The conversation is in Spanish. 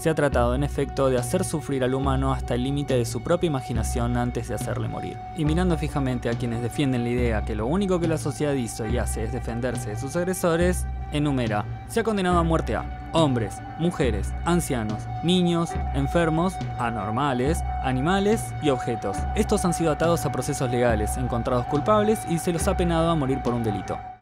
Se ha tratado en efecto de hacer sufrir al humano hasta el límite de su propia imaginación antes de hacerle morir. Y mirando fijamente a quienes defienden la idea que lo único que la sociedad hizo y hace es defenderse de sus agresores, enumera: se ha condenado a muerte a hombres, mujeres, ancianos, niños, enfermos, anormales, animales y objetos. Estos han sido atados a procesos legales, encontrados culpables y se los ha penado a morir por un delito.